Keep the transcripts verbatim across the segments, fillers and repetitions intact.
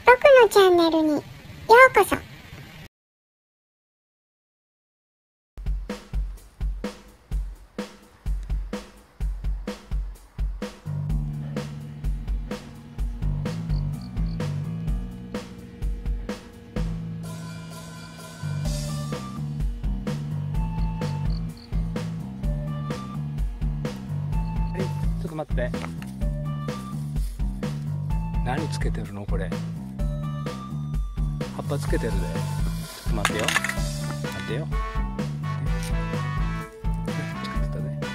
僕のチャンネルにようこそ。 ちょっと待って、何つけてるのこれ。葉っぱつけてるで。ちょっと待ってよ待ってよつけてたで。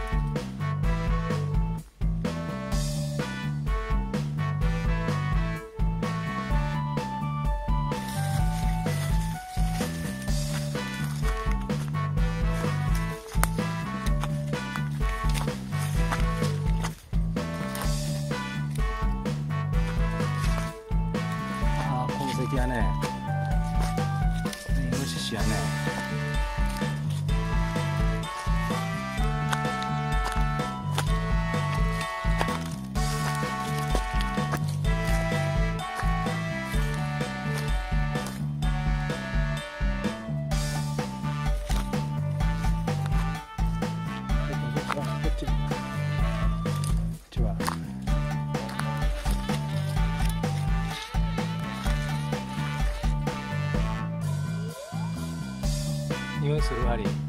痕跡やね、イノシシやね。こっちこっちは匂いするあり。